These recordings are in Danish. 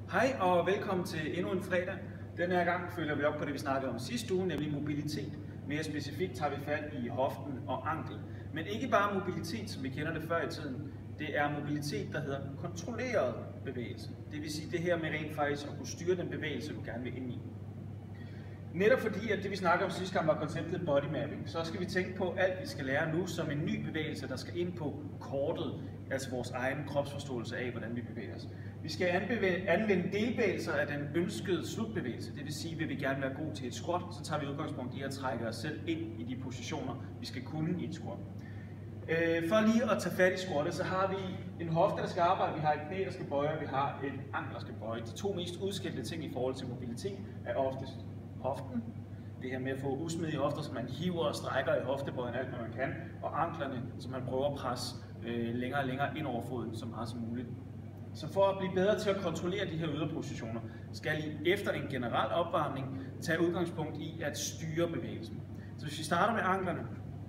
Hej og velkommen til endnu en fredag. Denne her gang følger vi op på det, vi snakkede om sidste uge, nemlig mobilitet. Mere specifikt tager vi fat i hoften og ankel. Men ikke bare mobilitet, som vi kender det før i tiden. Det er mobilitet, der hedder kontrolleret bevægelse. Det vil sige det her med rent faktisk at kunne styre den bevægelse, du gerne vil ind i. Netop fordi, at det vi snakker om sidste gang var konceptet body mapping, så skal vi tænke på alt, vi skal lære nu som en ny bevægelse, der skal ind på kortet, altså vores egen kropsforståelse af, hvordan vi bevæger os. Vi skal anvende delbevægelser af den ønskede slutbevægelse, det vil sige, vil vi gerne være gode til et squat, så tager vi udgangspunkt i at trække os selv ind i de positioner, vi skal kunne i et squat. For lige at tage fat i squattet, så har vi en hofte, der skal arbejde, vi har et knæ, der skal bøje, og vi har et ankel, der skal bøje. De to mest udskilte ting i forhold til mobilitet er oftest hoften, det her med at få usmidige hofter, så man hiver og strækker i hoftebøjen alt, hvad man kan, og anklerne, så man prøver at presse længere og længere ind over foden, så meget som muligt. Så for at blive bedre til at kontrollere de her yderpositioner, skal I efter en generel opvarmning tage udgangspunkt i at styre bevægelsen. Så hvis vi starter med anklerne,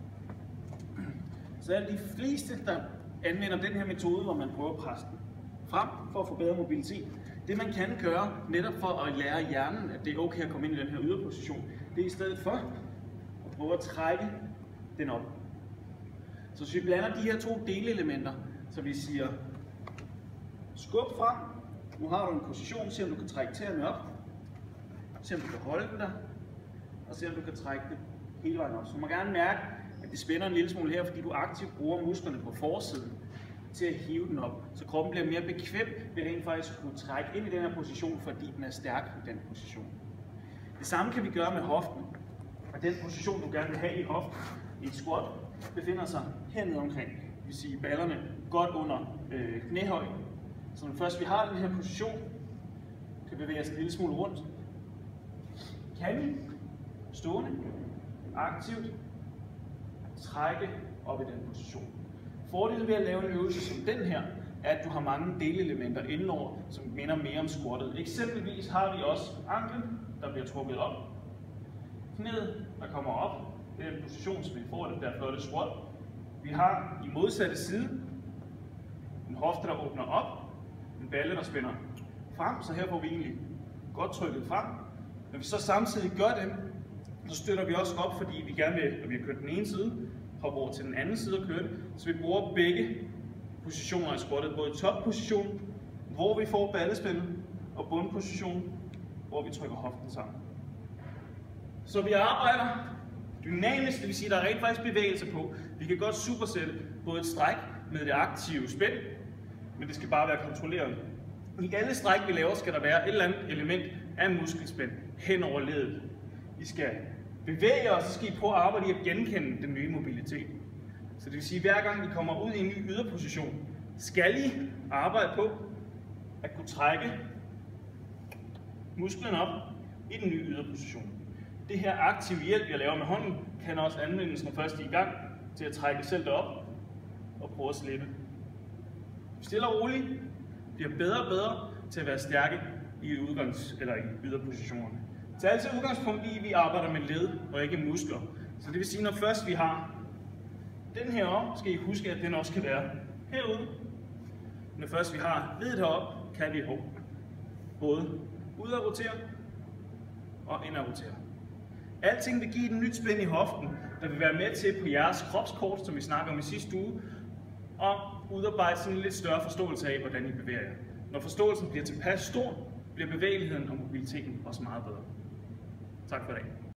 så er de fleste, der anvender den her metode, hvor man prøver at presse den frem for at få bedre mobilitet. Det man kan gøre, netop for at lære hjernen, at det er okay at komme ind i den her yderposition, det er i stedet for at prøve at trække den op. Så hvis vi blander de her to delelementer, så vi siger skub frem, nu har du en position, se om du kan trække tæerne op, se om du kan holde den der, og se om du kan trække det hele vejen op. Så du må gerne mærke, at det spænder en lille smule her, fordi du aktivt bruger musklerne på forsiden til at hive den op, så kroppen bliver mere bekvem ved rent faktisk at kunne trække ind i den her position, fordi den er stærk i den position. Det samme kan vi gøre med hoften, og den position du gerne vil have i hoften i et squat befinder sig hernede omkring, det vil sige ballerne godt under knæhøjde. Så når først vi har den her position, kan bevæge os en lille smule rundt, kan vi stående aktivt trække op i den position. Fordelen ved at lave en øvelse som den her, er, at du har mange delelementer indenover, som minder mere om squattet. Eksempelvis har vi også anklen, der bliver trukket op. Knæet, der kommer op. Det er en position, som vi får det der flotte squat. Vi har i modsatte side en hofte, der åbner op. En balle, der spænder frem, så her får vi egentlig godt trykket frem. Når vi så samtidig gør det, så støtter vi også op, fordi vi gerne vil, når vi har kørt den ene side, hoppe over til den anden side og køre det. Så vi bruger begge positioner i squattet, både topposition, hvor vi får ballespændet, og bundposition, hvor vi trykker hoften sammen. Så vi arbejder dynamisk, det vil sige, at der er rent faktisk bevægelse på. Vi kan godt supersætte både et stræk med det aktive spænd, men det skal bare være kontrolleret. I alle stræk, vi laver, skal der være et eller andet element af muskelspænd hen over leddet. I skal bevæge os, så skal I prøve at arbejde i at genkende den nye mobilitet. Så det vil sige, at hver gang I kommer ud i en ny yderposition, skal I arbejde på at kunne trække musklen op i den nye yderposition. Det her aktive hjælp, jeg laver med hånden, kan også anvendes, når først I er i gang, til at trække selv derop og prøve at slippe. Stille og roligt bliver bedre og bedre til at være stærke i yderpositionerne. Så altid udgangspunkt i, at vi arbejder med led og ikke muskler. Så det vil sige, når først vi har den her op, skal I huske, at den også kan være herude. Når først vi har ledet heroppe, kan vi både ud at rotere og ind at rotere. Alting vil give et nyt spænd i hoften, der vil være med til på jeres kropskort, som vi snakker om i sidste uge, og udarbejde sådan en lidt større forståelse af, hvordan I bevæger jer. Når forståelsen bliver tilpas stor, bliver bevægeligheden og mobiliteten også meget bedre. Tak for i dag.